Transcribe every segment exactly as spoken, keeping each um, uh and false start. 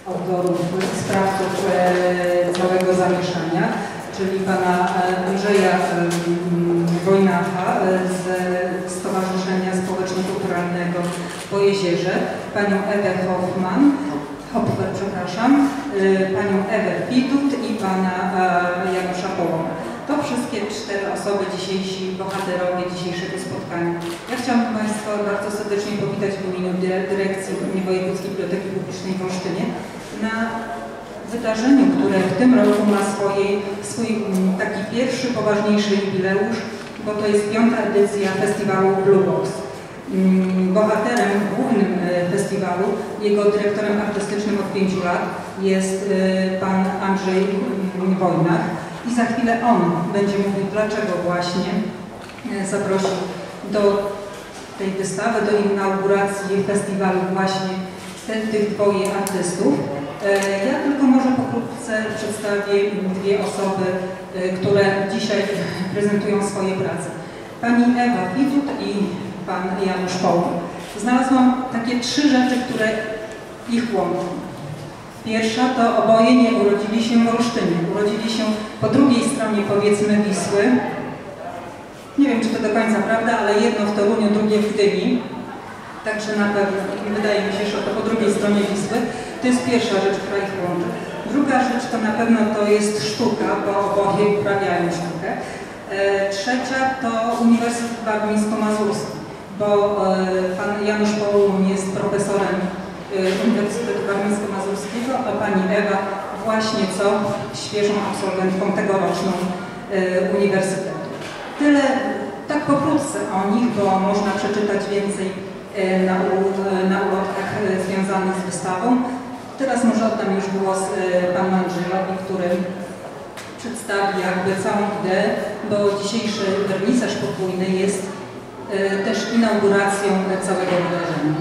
autorów i sprawców całego zamieszania, czyli pana Andrzeja Wojnacha z Stowarzyszenia Społeczno-Kulturalnego w Pojezierze, panią Ewę Hoffman, Hopfer, przepraszam, panią Ewę Pitut i pana Janusza Połoma. To wszystkie cztery osoby, dzisiejsi bohaterowie dzisiejszego spotkania. Ja chciałabym Państwa bardzo serdecznie powitać w imieniu Dyrekcji Wojewódzkiej Biblioteki Publicznej w Olsztynie na wydarzeniu, które w tym roku ma swojej, swój taki pierwszy, poważniejszy jubileusz, bo to jest piąta edycja festiwalu Blue Box. Bohaterem głównym festiwalu, jego dyrektorem artystycznym od pięciu lat jest pan Andrzej Wojnach. I za chwilę on będzie mówił, dlaczego właśnie zaprosił do tej wystawy, do inauguracji festiwalu właśnie te, tych dwoje artystów. Ja tylko może pokrótce przedstawię dwie osoby, które dzisiaj prezentują swoje prace. Pani Ewa Pitut i pan Janusz Połom. Znalazłam takie trzy rzeczy, które ich łączą. Pierwsza to oboje nie urodzili się w Olsztynie. Urodzili się po drugiej stronie, powiedzmy, Wisły. Nie wiem, czy to do końca prawda, ale jedno w Toruniu, drugie w Gdyni. Także na pewno, wydaje mi się, że to po drugiej stronie Wisły. To jest pierwsza rzecz, która ich łączy. Druga rzecz to na pewno to jest sztuka, bo oboje uprawiają sztukę. E, trzecia to Uniwersytet Warmińsko-Mazurski, bo e, pan Janusz Połom jest profesorem Uniwersytetu Warmińsko-Mazurskiego, a pani Ewa właśnie co świeżą absolwentką tegoroczną y, uniwersytetu. Tyle tak pokrótce o nich, bo można przeczytać więcej y, na, na ulotkach y, związanych z wystawą. Teraz może oddam już głos y, panu Andrzejowi, który przedstawi jakby całą ideę, bo dzisiejszy wernisaż podwójny jest y, też inauguracją całego wydarzenia.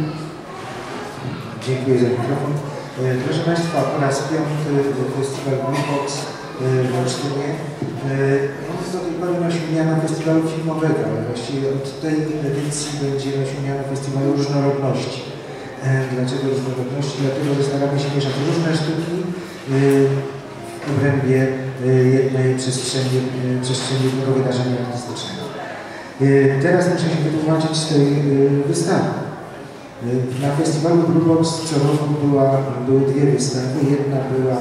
Dziękuję za mikrofon. Proszę Państwa, po raz piąty festiwal Blue Box w Olsztynie. Jest do tej pory nosił miano festiwalu filmowego, ale właściwie od tej edycji będzie nosił miano festiwalu różnorodności. Dlaczego różnorodności? Dlatego, że staramy się mieszać różne sztuki w obrębie jednej przestrzeni, przestrzeni jednego wydarzenia artystycznego. Teraz muszę się wytłumaczyć z tej wystawy. Na festiwalu Blue Box co roku była, były dwie wystawy. Jedna była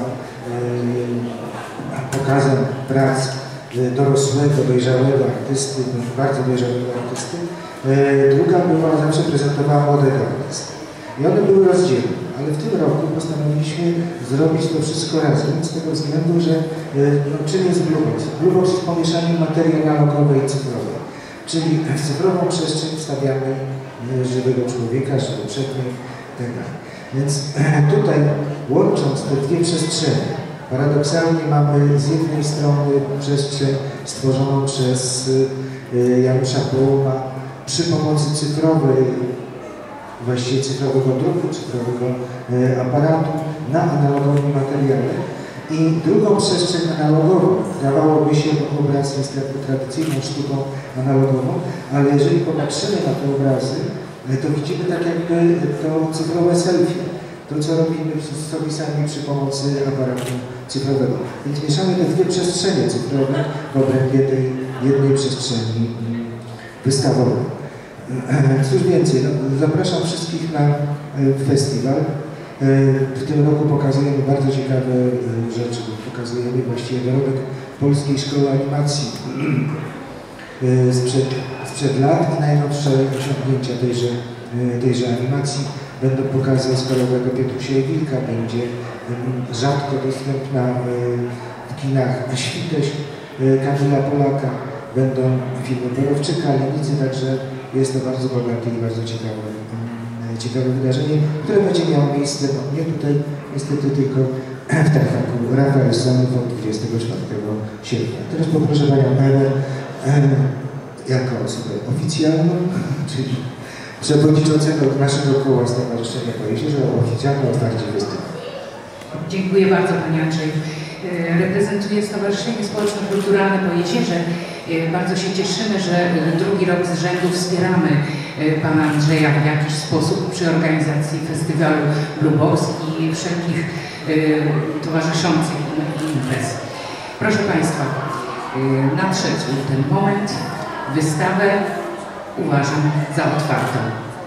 e, pokazem prac dorosłego, dojrzałego artysty, bardzo dojrzałego artysty. E, druga była, zawsze prezentowała młodego artystę. I one były rozdzielne, ale w tym roku postanowiliśmy zrobić to wszystko razem, z tego względu, że e, no, czym jest Blue Box? Blue Box jest pomieszaniem materii analogowej i cyfrowej, czyli w cyfrową przestrzeń wstawiamy żywego człowieka, żywy przedmiot itd. Więc tutaj, łącząc te dwie przestrzenie, paradoksalnie mamy z jednej strony przestrzeń stworzoną przez Janusza Połoma przy pomocy cyfrowej, właściwie cyfrowego druku, cyfrowego aparatu na analogowym materiale. I drugą przestrzeń analogową, dawałoby się obraz jest jakby tradycyjną sztuką analogową, ale jeżeli popatrzymy na te obrazy, to widzimy tak jakby to cyfrowe selfie, to co robimy sobie sami przy pomocy aparatu cyfrowego. Więc mieszamy te dwie przestrzenie cyfrowe w obrębie tej jednej przestrzeni wystawowej. Cóż więcej, no, zapraszam wszystkich na festiwal. W tym roku pokazujemy bardzo ciekawe rzeczy. Pokazujemy właściwie dorobek Polskiej Szkoły Animacji sprzed, sprzed lat i najnowsze osiągnięcia tejże, tejże animacji. Będą pokazy Oscarowego Piotrusia i Wilka, będzie rzadko dostępna w kinach Świteś Kamila Polaka, będą filmy Borowczyka, Lenicy, także jest to bardzo bogate i bardzo ciekawe. ciekawe wydarzenie, które będzie miało miejsce, no nie tutaj, niestety tylko w Tartaku Rafael Sonów od dwudziestego czwartego sierpnia. Teraz poproszę Panią Ewę jako osobę oficjalną, czyli przewodniczącego naszego koła Stowarzyszenia Pojezierza o oficjalne otwarcie festiwalu. Dziękuję bardzo Panie Andrzeju. Reprezentuję Stowarzyszenie Społeczno-Kulturalne Pojezierze. Bardzo się cieszymy, że drugi rok z rzędu wspieramy pana Andrzeja w jakiś sposób przy organizacji festiwalu Lubowski i wszelkich towarzyszących imprez. Proszę Państwa, nadszedł ten moment. Wystawę uważam za otwartą.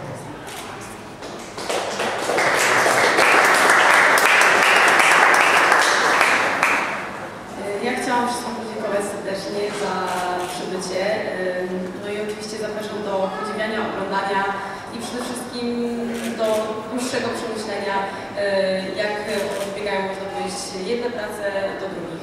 Ja chciałam wszystkim podziękować serdecznie za przybycie. No i oczywiście zapraszam do podziwiania, oglądania i przede wszystkim do dłuższego przemyślenia, jak odbiegają, można powiedzieć, jedne prace do drugich.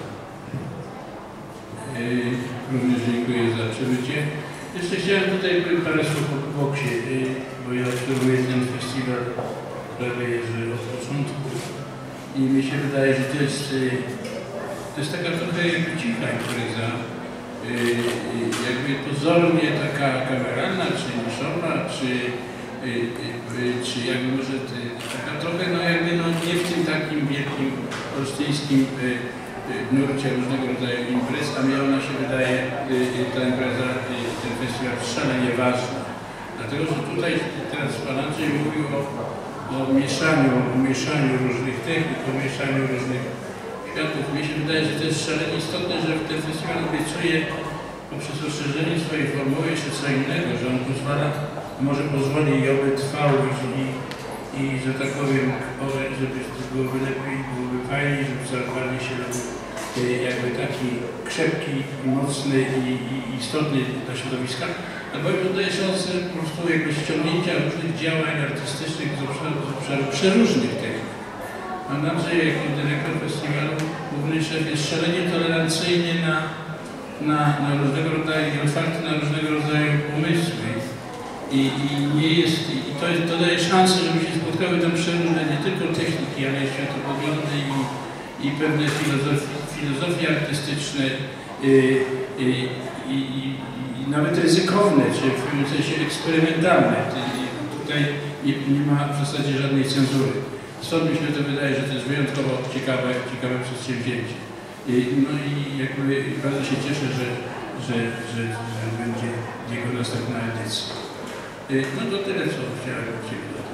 Również dziękuję za przybycie. Jeszcze chciałem tutaj parę słów o boksie, bo ja obserwuję ten festiwal prawie od początku i mi się wydaje, że to jest, to jest taka trochę jakby cicha impreza, jakby pozornie taka kameralna, czy niszowa, czy, czy jakby może taka trochę, no jakby no nie w tym takim wielkim olsztyńskim nurcie różnego rodzaju imprez, a mnie ona się wydaje, ta impreza, ten festiwal szalenie ważna. Dlatego, że tutaj teraz Pan Andrzej mówił o, o mieszaniu, o mieszaniu różnych technik, o mieszaniu różnych światów. Mnie się wydaje, że to jest szalenie istotne, że ten festiwal obiecuje poprzez rozszerzenie swojej formuły jeszcze co innego, że on pozwala, może pozwoli i oby trwał i, i że tak powiem, żeby byłoby lepiej, byłoby fajniej, żeby zakładnie się robił jakby taki krzepki, mocny i, i istotny dla środowiska, albowiem to daje szansę po prostu jakby ściągnięcia różnych działań artystycznych z obszaru, z obszaru przeróżnych technik. Pan Andrzej, jako dyrektor festiwalu, główny szef, jest szalenie tolerancyjny na, na, na różnego rodzaju, i otwarty na różnego rodzaju pomysły. I, i nie jest, i to, jest, to daje szansę, żeby się spotkały tam przeróżne nie tylko techniki, ale i światopoglądy i, i pewne filozofie, filozofie artystyczne i, i, i, i nawet ryzykowne, czy w pewnym sensie eksperymentalne. I tutaj nie, nie ma w zasadzie żadnej cenzury. Stąd mi się to wydaje, że to jest wyjątkowo ciekawe, ciekawe przedsięwzięcie. I, no i jakby bardzo się cieszę, że, że, że, że będzie jego następna edycja. No to tyle, co chciałem od Ciebie dodać.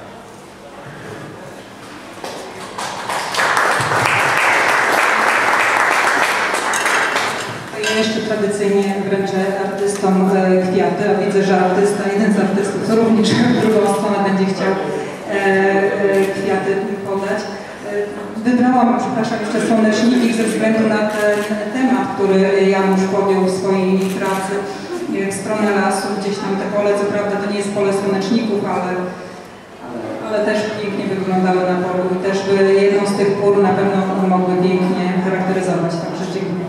Ja jeszcze tradycyjnie wręczę artystom kwiaty, a widzę, że artysta, jeden z artystów również w drugą stronę będzie chciał kwiaty podać. Wybrałam, przepraszam, jeszcze słoneczniki ze względu na ten temat, który Janusz podjął w swojej pracy w stronę lasu, gdzieś tam te pole, co prawda to nie jest pole słoneczników, ale, ale, ale też pięknie wyglądały na polu i też by jedną z tych pór na pewno mogły pięknie charakteryzować, także dziękuję.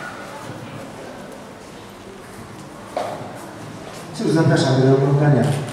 Cóż, zapraszamy do oglądania.